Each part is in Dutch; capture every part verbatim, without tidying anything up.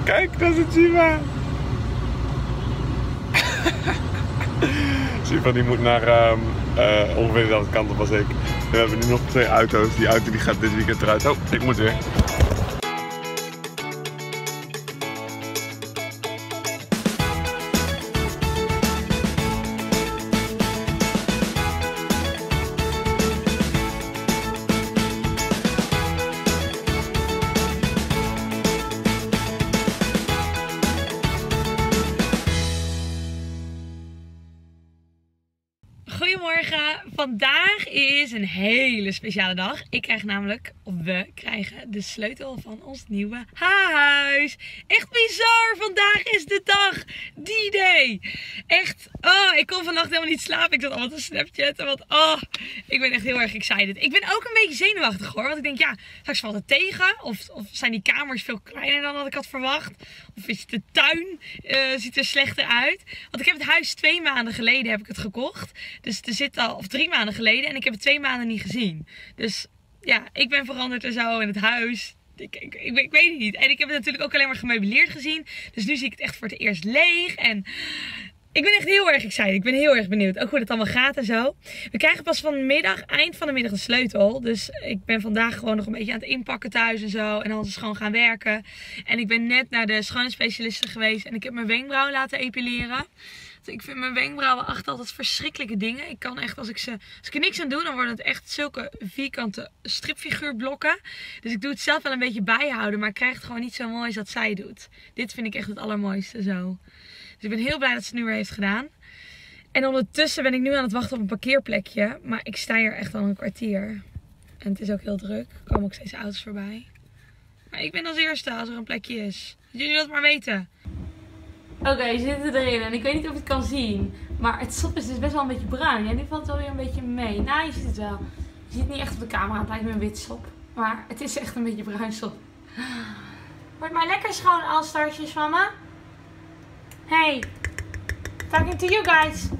Kijk, dat is het Siva. Siva die moet naar um, uh, ongeveer dezelfde kant op als ik. We hebben nu nog twee auto's. Die auto die gaat dit weekend eruit. Oh, ik moet weer. Goedemorgen, vandaag is een hele speciale dag. Ik krijg namelijk, of we krijgen de sleutel van ons nieuwe huis. Echt bizar, vandaag is de dag, die day. Echt, oh, ik kon vannacht helemaal niet slapen. Ik zat allemaal te snapchatten, want oh, ik ben echt heel erg excited. Ik ben ook een beetje zenuwachtig hoor, want ik denk ja, straks valt het tegen. Of, of zijn die kamers veel kleiner dan wat ik had verwacht. Of is de tuin, uh, ziet er slechter uit. Want ik heb het huis twee maanden geleden heb ik het gekocht. Dus er zit al, of drie maanden geleden en ik heb het twee maanden niet gezien. Dus ja, ik ben veranderd en zo in het huis. Ik, ik, ik, ik weet het niet. En ik heb het natuurlijk ook alleen maar gemeubileerd gezien. Dus nu zie ik het echt voor het eerst leeg. En ik ben echt heel erg excited. Ik ben heel erg benieuwd. Ook hoe het allemaal gaat en zo. We krijgen pas vanmiddag, eind van de middag de sleutel. Dus ik ben vandaag gewoon nog een beetje aan het inpakken thuis en zo. En dan is gewoon gaan werken. En ik ben net naar de schoonheidsspecialiste geweest. En ik heb mijn wenkbrauwen laten epileren. Ik vind mijn wenkbrauwen achter altijd verschrikkelijke dingen. Ik kan echt, als ik, ze, als ik er niks aan doe, dan worden het echt zulke vierkante stripfiguurblokken. Dus ik doe het zelf wel een beetje bijhouden, maar ik krijg het gewoon niet zo mooi als dat zij doet. Dit vind ik echt het allermooiste zo. Dus ik ben heel blij dat ze het nu weer heeft gedaan. En ondertussen ben ik nu aan het wachten op een parkeerplekje. Maar ik sta hier echt al een kwartier. En het is ook heel druk. Er komen ook steeds auto's voorbij. Maar ik ben als eerste als er een plekje is. Dat jullie dat maar weten. Oké, okay, je zit erin en ik weet niet of je het kan zien. Maar het sop is dus best wel een beetje bruin. En nu valt het wel weer een beetje mee. Nou, je ziet het wel. Je ziet het niet echt op de camera. Het lijkt me een wit sop. Maar het is echt een beetje bruin sop. Word maar lekker schoon, All-Starsjes van me. Hey, talking to you guys.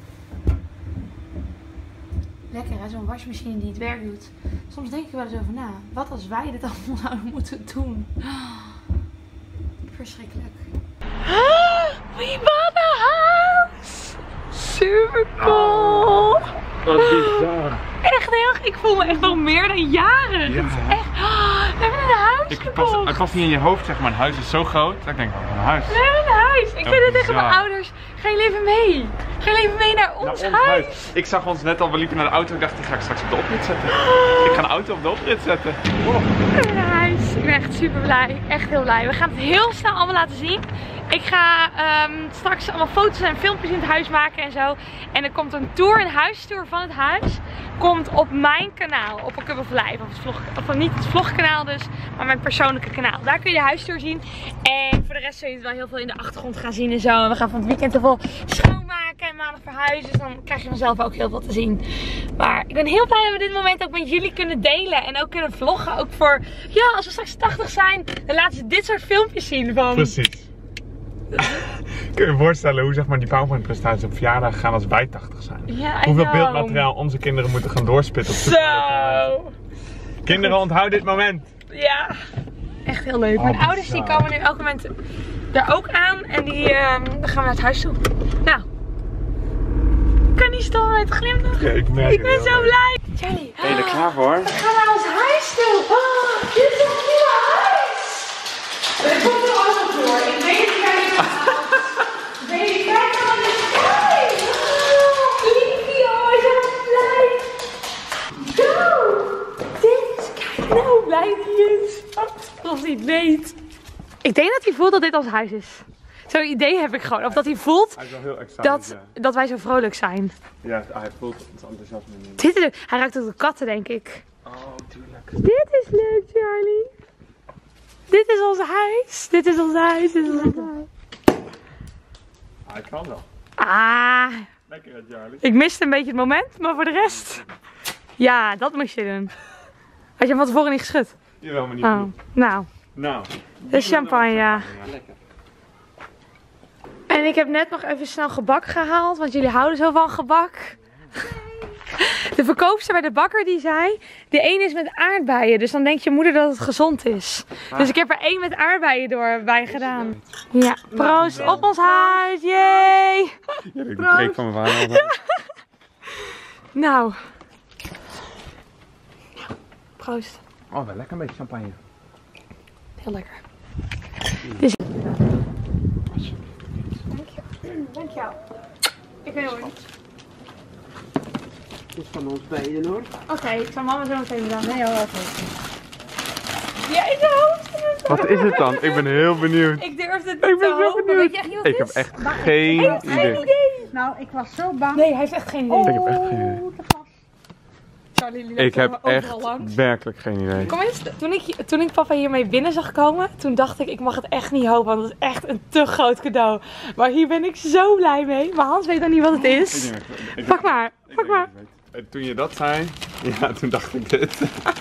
Lekker hè, zo'n wasmachine die het werk doet. Soms denk ik wel eens over na. Wat als wij dit allemaal zouden moeten doen? Verschrikkelijk. We bought a house! Super cool! Oh, wat bizar. Echt heel, ik voel me echt al meer dan jaren. Ja, het is echt, oh, we hebben een huis ik gekocht. pas, het past niet in je hoofd, zeg maar. Een huis is zo groot. Dat ik denk, oh, een huis. We hebben een huis. Ik zei oh, het tegen mijn ouders. Ga je even mee? Ga je even mee naar ons, naar huis? ons huis? Ik zag ons net al, we liepen naar de auto. Ik dacht, die ga ik straks op de oprit zetten. Ik ga een auto op de oprit zetten. Oh. We hebben een huis. Ik ben echt super blij. Echt heel blij. We gaan het heel snel allemaal laten zien. Ik ga um, straks allemaal foto's en filmpjes in het huis maken en zo. En er komt een tour, een huistour van het huis. Komt op mijn kanaal, op A Cup of Life. Of, het vlog, of niet het vlogkanaal dus, maar mijn persoonlijke kanaal. Daar kun je de huistour zien. En voor de rest zul je het wel heel veel in de achtergrond gaan zien en zo. En we gaan van het weekend heel veel schoonmaken en maandag verhuizen. Dus dan krijg je vanzelf ook heel veel te zien. Maar ik ben heel blij dat we dit moment ook met jullie kunnen delen. En ook kunnen vloggen. Ook voor, ja, als we straks tachtig zijn, dan laten ze dit soort filmpjes zien van... Precies. Kun je je voorstellen hoe zeg maar, die PowerPoint-presentaties op verjaardag gaan als wij tachtig zijn? Ja, hoeveel beeldmateriaal onze kinderen moeten gaan doorspitten op zo. Kinderen, onthoud dit moment. Ja, echt heel leuk. Oh, Mijn ouders die komen nu elk moment er ook aan en die uh, dan gaan we naar het huis toe. Nou, ik kan niet stoppen met glimlachen. Ja, ik merk ik ben het zo leuk. blij. Charlie, Ben je er klaar voor? we gaan naar ons huis toe. Oh, dit is ons nieuwe huis. Er komt er ook nog door. Ik weet het niet. Baby, kijk dan eens. Kijk! Liefie, oh, ik ben zo blij. Go! Dit is, kijk nou hoe blij die is. Als hij het weet. Ik denk dat hij voelt dat dit ons huis is. Zo'n idee heb ik gewoon. Of dat hij voelt Hij is wel heel excited, dat, ja. dat wij zo vrolijk zijn. Ja, hij voelt het enthousiasme niet. Dit is leuk. Hij ruikt ook de katten, denk ik. Oh, tuurlijk. Dit is leuk, Charlie. Dit is ons huis. Dit is ons huis. Dit is ons huis. Hij kan wel. Ah. Lekker hè, Charlie. Ik miste een beetje het moment, maar voor de rest... Ja, dat moest je doen. Had je hem van tevoren niet geschud? Jawel, maar niet Oh. genoeg. Nou, Nou. de champagne, ja. Lekker. En ik heb net nog even snel gebak gehaald, want jullie houden zo van gebak. De verkoopster bij de bakker die zei, de ene is met aardbeien. Dus dan denkt je moeder dat het gezond is. Ah. Dus ik heb er één met aardbeien doorbij gedaan. Ja, proost op ons huis. Jee! Ja, ik preek van mijn vader. Nou. Proost. Oh, wel lekker een beetje champagne. Heel lekker. Dus... Dank je. Dank jou. Ik ben heel goed. Dat is van ons beiden hoor. Oké, okay, ik zal mama zo meteen bedanken. Nee, hoor. Jij zo. Wat is het dan? Ik ben heel benieuwd. Ik durf het niet. Ik ben zo benieuwd. Weet je echt niet wat ik het is? heb echt maar geen, ik, idee. geen idee. Nou, ik was zo bang. Nee, hij heeft echt geen idee. Oh, ik heb echt geen idee. Charlie, ik heb echt langs. werkelijk geen idee. Kom eens, toen ik, toen ik papa hiermee binnen zag komen, toen dacht ik, ik mag het echt niet hopen, want het is echt een te groot cadeau. Maar hier ben ik zo blij mee. Maar Hans weet dan niet wat het is. Ik denk, ik denk, pak maar, pak ik maar. En toen je dat zei, ja, toen dacht ik dit.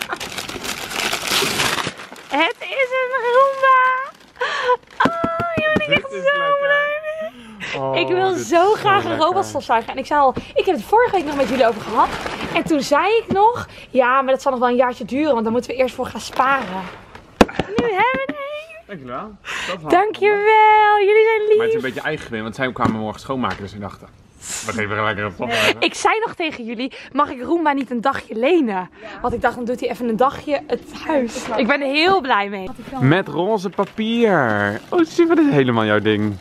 Het is een Roomba! Oh, hier ben ik echt zo blij mee. Oh, ik wil zo graag zo een robotstofzuiger. En ik zei al, ik heb het vorige week nog met jullie over gehad. En toen zei ik nog, ja, maar dat zal nog wel een jaartje duren, want daar moeten we eerst voor gaan sparen. Nu hebben we het. Dankjewel. Dankjewel, jullie zijn lief. Maar het is een beetje eigen gewin, want zij kwamen morgen schoonmaken, dus ik dacht, we geven er lekker een pop uit. Ik zei nog tegen jullie, mag ik Roomba niet een dagje lenen? Want ik dacht, dan doet hij even een dagje het huis. Ik ben er heel blij mee. Met roze papier. Oh, super, dit is helemaal jouw ding.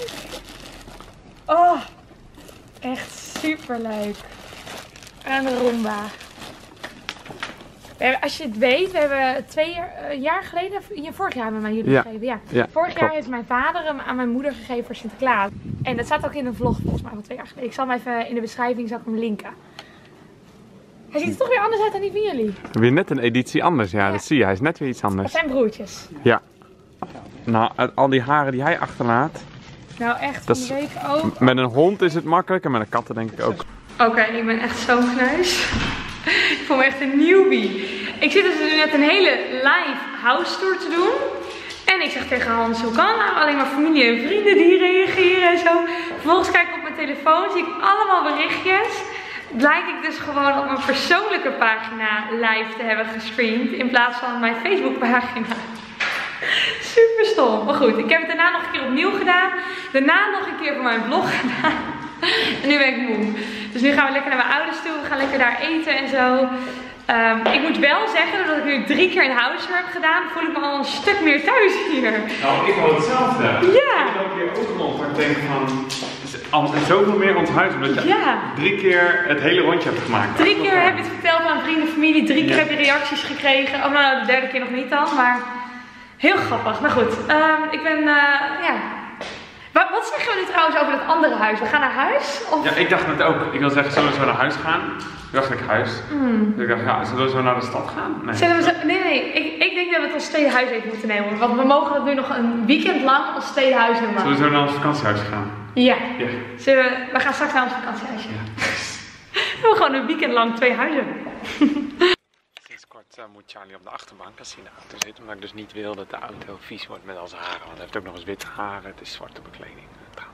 Oh, echt super leuk. Een Roomba. We hebben, als je het weet, we hebben twee jaar, een jaar geleden, vorig jaar hebben we aan jullie ja. gegeven. Ja. Ja, vorig jaar klopt. heeft mijn vader hem aan mijn moeder gegeven voor Sinterklaas. En dat staat ook in een vlog volgens mij van twee jaar geleden. Ik zal hem even in de beschrijving zal ik hem linken. Hij ziet er toch weer anders uit dan die van jullie. Weer net een editie anders, ja, ja. Dat zie je. Hij is net weer iets anders. Dat zijn broertjes. Ja. Nou, al die haren die hij achterlaat. Nou echt, van de week ook. Met een hond is het makkelijk en met een katten denk ik ook. Oké, okay, ik ben echt zo'n kneus. Ik voel me echt een newbie. Ik zit dus nu net een hele live house tour te doen. En ik zeg tegen Hans, hoe kan nou? Alleen maar familie en vrienden die reageren en zo. Vervolgens kijk ik op mijn telefoon, zie ik allemaal berichtjes. Blijk ik dus gewoon op mijn persoonlijke pagina live te hebben gestreamd. In plaats van mijn Facebook pagina. Super stom. Maar goed, ik heb het daarna nog een keer opnieuw gedaan. Daarna nog een keer voor mijn vlog gedaan. En nu ben ik moe. Dus nu gaan we lekker naar mijn ouders toe. We gaan lekker daar eten en zo. Um, ik moet wel zeggen, doordat ik nu drie keer een house tour heb gedaan, voel ik me al een stuk meer thuis hier. Nou, ik wil hetzelfde. Ja. Ik heb ook weer ook rond. Maar ik denk van, zoveel meer onthuizen. Omdat je ja. drie keer het hele rondje hebt gemaakt. Drie keer heb je het verteld aan vrienden en familie. Drie keer ja. heb je reacties gekregen. Oh, nou, de derde keer nog niet dan. Maar heel grappig. Maar goed, um, ik ben, uh, ja... Wat, wat zeggen we nu trouwens over dat andere huis? We gaan naar huis? Of? Ja, ik dacht net ook. Ik wil zeggen, zullen we zo naar huis gaan? Toen dacht ik huis. Mm. Dus ik dacht, ja, zullen we zo naar de stad gaan? Nee, zullen we zo, nee, nee. Ik, ik denk dat we het als tweede huis even moeten nemen. Want we mogen het nu nog een weekend lang als tweede huis noemen. Zullen we zo naar ons vakantiehuis gaan? Ja. ja. Zullen we, we gaan straks naar ons vakantiehuisje. Ja. We hebben gewoon een weekend lang twee huizen. Sinds kort uh, moet Charlie op de achterbank als hij in de auto zit. Omdat ik dus niet wil dat de auto vies wordt met al zijn haren. Want hij heeft ook nog eens witte haren. Het is zwarte bekleding.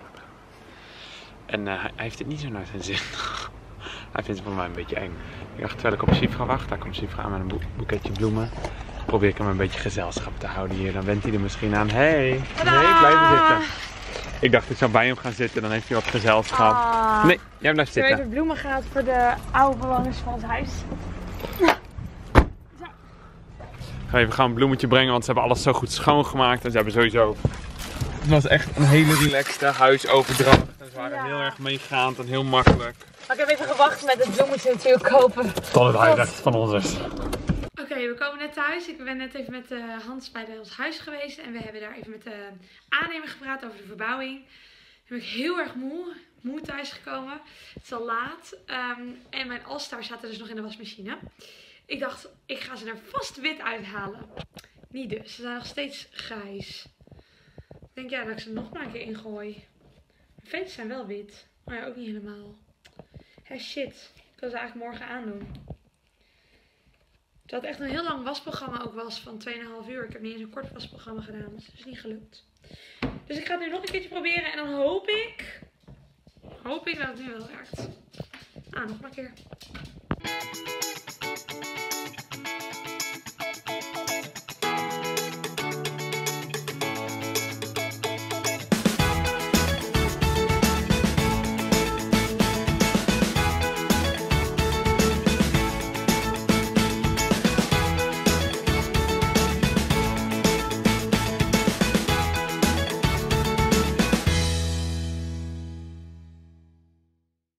En uh, hij heeft het niet zo naar zijn zin. Hij vindt het voor mij een beetje eng. Ik dacht, terwijl ik op Sifra wacht, daar komt Sifra aan met een bo boeketje bloemen. Probeer ik hem een beetje gezelschap te houden hier. Dan went hij er misschien aan. Hey, nee, blijf zitten. Ik dacht, ik zou bij hem gaan zitten, dan heeft hij wat gezelschap. Ah. Nee, jij blijft zitten. Ik heb even bloemen gehaald voor de oude bewoners van het huis. Ga even gaan een bloemetje brengen, want ze hebben alles zo goed schoongemaakt. En ze hebben sowieso... Het was echt een hele relaxte huisoverdracht. En ze waren ja. heel erg meegaand en heel makkelijk. Maar ik heb even gewacht met het bloemetje natuurlijk kopen. Tot het huis echt van ons is. Oké, okay, we komen net thuis. Ik ben net even met uh, Hans bij ons huis geweest. En we hebben daar even met de aannemer gepraat over de verbouwing. Dan ben ik heel erg moe. Moe thuis gekomen. Het is al laat. Um, en mijn All-Star zaten dus nog in de wasmachine. Ik dacht, ik ga ze er vast wit uithalen. Niet dus. Ze zijn nog steeds grijs. Ik denk ja, dat ik ze nog maar een keer ingooi. Mijn veters zijn wel wit. Maar ja, ook niet helemaal. Hé, shit. Ik wil ze eigenlijk morgen aandoen. Dat het echt een heel lang wasprogramma ook was van twee komma vijf uur. Ik heb niet eens een kort wasprogramma gedaan. Dus het is niet gelukt. Dus ik ga het nu nog een keertje proberen. En dan hoop ik... Hoop ik dat het nu wel werkt. Ah, nog maar een keer.